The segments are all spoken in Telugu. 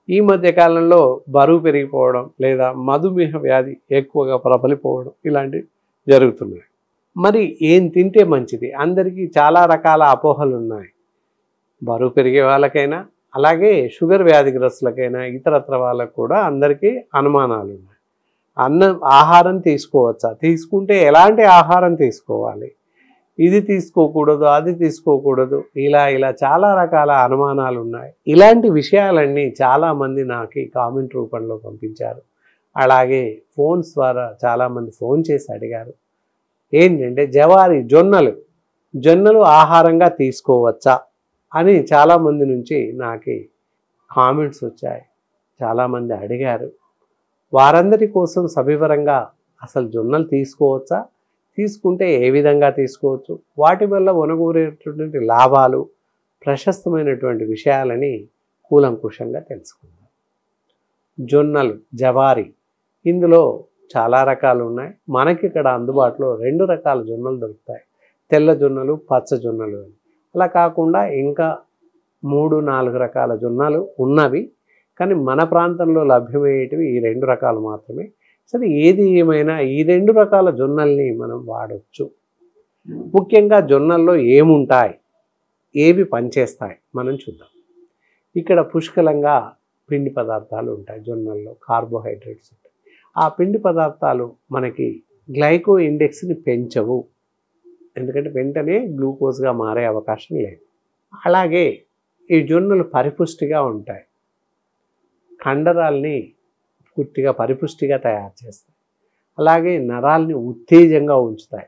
ఈ మధ్య కాలంలో బరువు పెరిగిపోవడం లేదా మధుమేహ వ్యాధి ఎక్కువగా ప్రబలిపోవడం ఇలాంటివి జరుగుతున్నాయి. మరి ఏం తింటే మంచిది? అందరికీ చాలా రకాల అపోహలు ఉన్నాయి. బరువు పెరిగే వాళ్ళకైనా, అలాగే షుగర్ వ్యాధిగ్రస్తులకైనా, ఇతరత్ర వాళ్ళకు కూడా అందరికీ అనుమానాలు ఉన్నాయి. ఆహారం తీసుకోవచ్చా? తీసుకుంటే ఎలాంటి ఆహారం తీసుకోవాలి? ఇది తీసుకోకూడదు, అది తీసుకోకూడదు, ఇలా చాలా రకాల అనుమానాలు ఉన్నాయి. ఇలాంటి విషయాలన్నీ చాలామంది నాకు కామెంట్ రూపంలో పంపించారు. అలాగే ఫోన్స్ ద్వారా చాలామంది ఫోన్ చేసి అడిగారు. ఏంటంటే జొన్నలు ఆహారంగా తీసుకోవచ్చా అని చాలామంది నుంచి నాకు కామెంట్స్ వచ్చాయి. చాలామంది అడిగారు. వారందరి కోసం సవివరంగా అసలు జొన్నలు తీసుకోవచ్చా, తీసుకుంటే ఏ విధంగా తీసుకోవచ్చు, వాటి వల్ల ఒనగూరేటటువంటి లాభాలు, ప్రశస్తమైనటువంటి విషయాలని కూలంకుషంగా తెలుసుకుందాం. జొన్నలు, జవారీ, ఇందులో చాలా రకాలు ఉన్నాయి. మనకి ఇక్కడ అందుబాటులో 2 రకాల జొన్నలు దొరుకుతాయి. తెల్ల జొన్నలు, పచ్చ జొన్నలు అని. అలా కాకుండా ఇంకా 3-4 రకాల జొన్నలు ఉన్నవి. కానీ మన ప్రాంతంలో లభ్యమయ్యేటివి ఈ 2 రకాలు మాత్రమే. సరే, ఏది ఏమైనా ఈ 2 రకాల జొన్నల్ని మనం వాడవచ్చు. ముఖ్యంగా జొన్నల్లో ఏముంటాయి, ఏవి పనిచేస్తాయి మనం చూద్దాం. ఇక్కడ పుష్కలంగా పిండి పదార్థాలు ఉంటాయి. జొన్నల్లో కార్బోహైడ్రేట్స్ ఉంటాయి. ఆ పిండి పదార్థాలు మనకి గ్లైకో ఇండెక్స్ని పెంచవు, ఎందుకంటే వెంటనే గ్లూకోజ్గా మారే అవకాశం లేదు. అలాగే ఈ జొన్నలు పరిపుష్టిగా ఉంటాయి. కండరాల్ని పూర్తిగా పరిపుష్టిగా తయారు చేస్తాయి. అలాగే నరాల్ని ఉత్తేజంగా ఉంచుతాయి.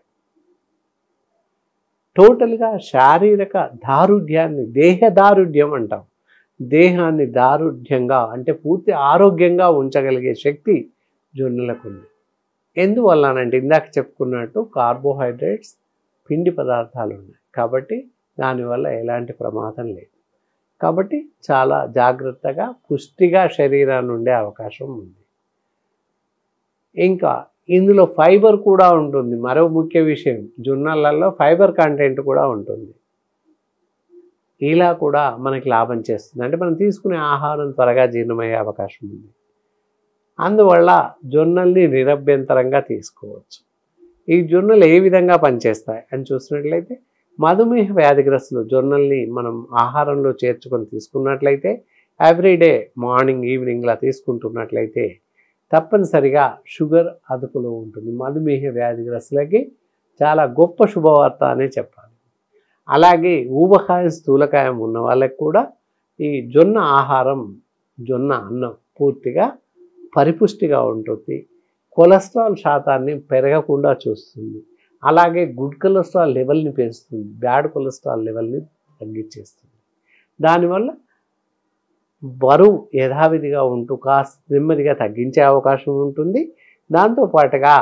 టోటల్గా శారీరక దారుఢ్యాన్ని, దేహదారుఢ్యం అంటాం. దేహాన్ని దారుఢ్యంగా అంటే పూర్తి ఆరోగ్యంగా ఉంచగలిగే శక్తి జొన్నలకు ఉంది. ఎందువల్లనంటే ఇందాక చెప్పుకున్నట్టు కార్బోహైడ్రేట్స్, పిండి పదార్థాలు ఉన్నాయి కాబట్టి దానివల్ల ఎలాంటి ప్రమాదం లేదు. కాబట్టి చాలా జాగ్రత్తగా పుష్టిగా శరీరాన్ని ఉండే అవకాశం ఉంది. ఇంకా ఇందులో ఫైబర్ కూడా ఉంటుంది. మరో ముఖ్య విషయం, జొన్నలలో ఫైబర్ కంటెంట్ కూడా ఉంటుంది. ఇలా కూడా మనకి లాభం చేస్తుంది. అంటే మనం తీసుకునే ఆహారం త్వరగా జీర్ణమయ్యే అవకాశం ఉంది. అందువల్ల జొన్నల్ని నిరభ్యంతరంగా తీసుకోవచ్చు. ఈ జొన్నలు ఏ విధంగా పనిచేస్తాయి అని చూసినట్లయితే, మధుమేహ వ్యాధిగ్రస్తులు జొన్నల్ని మనం ఆహారంలో చేర్చుకొని తీసుకున్నట్లయితే, ఎవ్రీడే మార్నింగ్ ఈవినింగ్లా తీసుకుంటున్నట్లయితే తప్పనిసరిగా షుగర్ అదుపులో ఉంటుంది. మధుమేహ వ్యాధిగ్రస్తులకి చాలా గొప్ప శుభవార్త అనే చెప్పాలి. అలాగే ఊబకాయం, స్థూలకాయం ఉన్న వాళ్ళకి కూడా ఈ జొన్న ఆహారం, జొన్న అన్నం పూర్తిగా పరిపుష్టిగా ఉంటుంది. కొలెస్ట్రాల్ శాతాన్ని పెరగకుండా చూస్తుంది. అలాగే గుడ్ కొలెస్ట్రాల్ లెవెల్ని పెంచుతుంది. బ్యాడ్ కొలెస్ట్రాల్ లెవెల్ని తగ్గించేస్తుంది. దానివల్ల బరువు యథావిధిగా ఉంటూ కాస్త నెమ్మదిగా తగ్గించే అవకాశం ఉంటుంది. దాంతోపాటుగా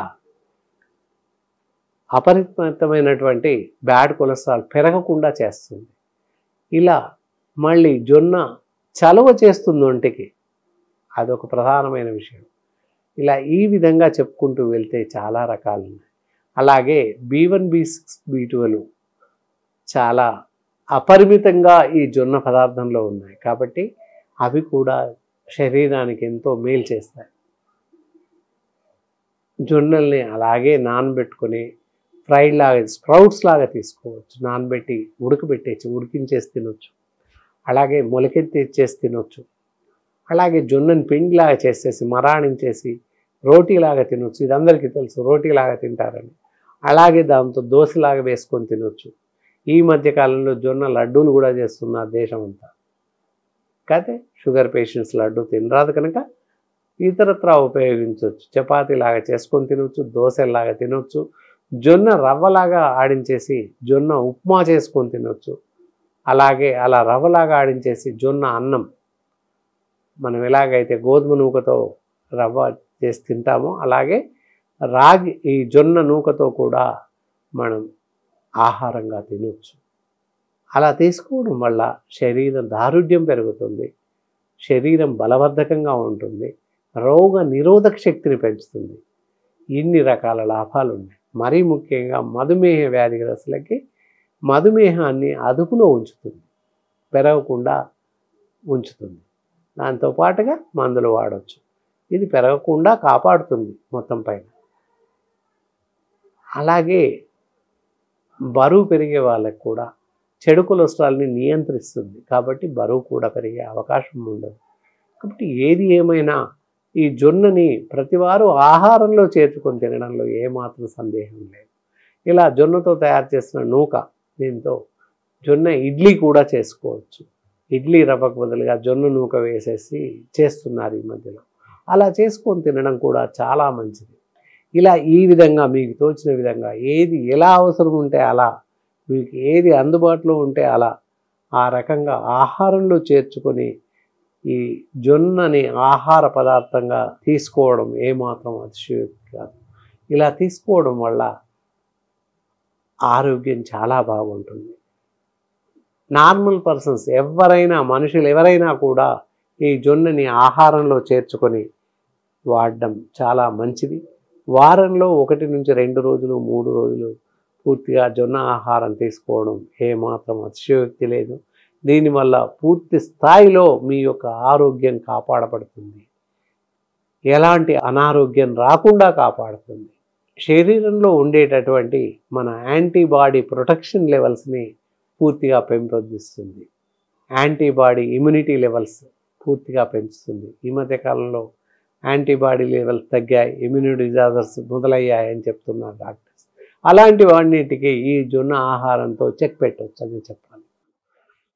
అపరిమితమైనటువంటి బ్యాడ్ కొలెస్ట్రాల్ పెరగకుండా చేస్తుంది. ఇలా మళ్ళీ జొన్న చలువ చేస్తుంది ఒంటికి, అదొక ప్రధానమైన విషయం. ఇలా ఈ విధంగా చెప్పుకుంటూ వెళ్తే చాలా రకాలు ఉన్నాయి. అలాగే B1, B6, B12 చాలా అపరిమితంగా ఈ జొన్న పదార్థంలో ఉన్నాయి కాబట్టి అవి కూడా శరీరానికి ఎంతో మేలు చేస్తాయి. జొన్నల్ని అలాగే నానబెట్టుకొని ఫ్రైడ్ లాగా, స్ప్రౌట్స్ లాగా తీసుకోవచ్చు. నానబెట్టి ఉడికించేసి తినొచ్చు. అలాగే మొలకెత్తిచ్చేసి తినొచ్చు. అలాగే జొన్నని పిండిలాగా చేసేసి మరాణించేసి రోటీలాగా తినొచ్చు. ఇది అందరికీ తెలుసు, రోటీలాగా తింటారని. అలాగే దాంతో దోశలాగా వేసుకొని తినొచ్చు. ఈ మధ్యకాలంలో జొన్న లడ్డూలు కూడా చేస్తున్నారు దేశం అంతా. కాకపోతే షుగర్ పేషెంట్స్ లడ్డు తినరాదు కనుక ఇతరత్రా ఉపయోగించవచ్చు. చపాతీలాగా చేసుకొని తినవచ్చు, దోశలాగా తినవచ్చు, జొన్న రవ్వలాగా ఆడించేసి జొన్న ఉప్మా చేసుకొని తినవచ్చు. అలాగే అలా రవ్వలాగా ఆడించేసి జొన్న అన్నం, మనం ఎలాగైతే గోధుమ నూకతో రవ్వ చేసి తింటామో అలాగే ఈ జొన్న నూకతో కూడా మనం ఆహారంగా తినవచ్చు. అలా తీసుకోవడం వల్ల శరీరం దారుఢ్యం పెరుగుతుంది, శరీరం బలవర్ధకంగా ఉంటుంది, రోగ నిరోధక శక్తిని పెంచుతుంది. ఇన్ని రకాల లాభాలు ఉన్నాయి. మరీ ముఖ్యంగా మధుమేహ వ్యాధిగ్రస్తులకి మధుమేహాన్ని అదుపులో ఉంచుతుంది, పెరగకుండా ఉంచుతుంది. దాంతో పాటుగా మందులు వాడవచ్చు. ఇది పెరగకుండా కాపాడుతుంది మొత్తం పైన. అలాగే బరువు పెరిగే వాళ్ళకి కూడా చెడు కొలెస్ట్రాల్ని నియంత్రిస్తుంది. కాబట్టి బరువు కూడా పెరిగే అవకాశం ఉండదు. కాబట్టి ఏది ఏమైనా ఈ జొన్నని ప్రతివారు ఆహారంలో చేర్చుకొని తినడంలో ఏమాత్రం సందేహం లేదు. ఇలా జొన్నతో తయారు చేసిన నూక, దీంతో జొన్న ఇడ్లీ కూడా చేసుకోవచ్చు. ఇడ్లీ రవ్వకు బదులుగా జొన్న నూక వేసేసి చేస్తున్నారు ఈ మధ్యలో. అలా చేసుకొని తినడం కూడా చాలా మంచిది. ఇలా ఈ విధంగా మీకు తోచిన విధంగా ఏది ఎలా అవసరం ఉంటే అలా, మీకు ఏది అందుబాటులో ఉంటే అలా ఆ రకంగా ఆహారంలో చేర్చుకొని ఈ జొన్నని ఆహార పదార్థంగా తీసుకోవడం ఏమాత్రం అతిశయోక్తి కాదు. ఇలా తీసుకోవడం వల్ల ఆరోగ్యం చాలా బాగుంటుంది. నార్మల్ పర్సన్స్ ఎవరైనా, మనుషులు ఎవరైనా కూడా ఈ జొన్నని ఆహారంలో చేర్చుకొని వాడడం చాలా మంచిది. వారంలో 1 నుంచి 2 రోజులు 3 రోజులు పూర్తిగా జొన్న ఆహారం తీసుకోవడం ఏమాత్రం అతిశయోక్తి లేదు. దీనివల్ల పూర్తి స్థాయిలో మీ యొక్క ఆరోగ్యం కాపాడబడుతుంది. ఎలాంటి అనారోగ్యం రాకుండా కాపాడుతుంది. శరీరంలో ఉండేటటువంటి మన యాంటీబాడీ ప్రొటెక్షన్ లెవెల్స్ని పూర్తిగా పెంపొందిస్తుంది. యాంటీబాడీ ఇమ్యూనిటీ లెవెల్స్ పూర్తిగా పెంచుతుంది. ఈ మధ్యకాలంలో యాంటీబాడీ లెవెల్స్ తగ్గాయి, ఇమ్యూనిటీ డిజార్డర్స్ మొదలయ్యాయని చెప్తున్నారు డాక్టర్స్. అలాంటి వాటికి ఈ జొన్న ఆహారంతో చెక్ పెట్టవచ్చు అని చెప్పాలి.